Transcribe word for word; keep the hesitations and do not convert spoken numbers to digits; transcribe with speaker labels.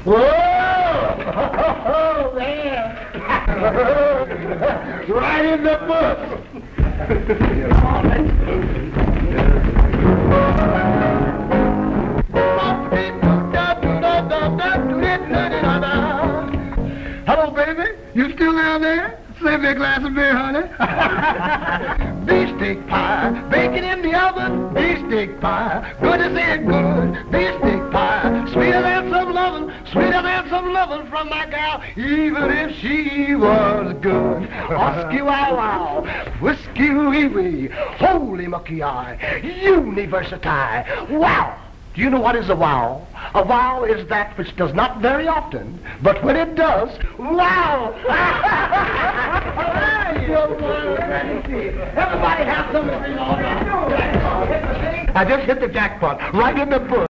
Speaker 1: Whoa! Oh, man! Right in the bush! Hello, baby. You still down there? Save me a glass of beer, honey. Beefsteak pie, bacon in the oven. Beefsteak pie, good as it good. Beefsteak pie, sweeter than some lovin', sweeter than some lovin' from my gal, even if she was good. Osky wow wow, whiskey wee wee, holy mucky eye, university. Wow! Do you know what is a wow? A wow is that which does not very often, but when it does, wow! Everybody have something on. I just hit the jackpot, right in the bush.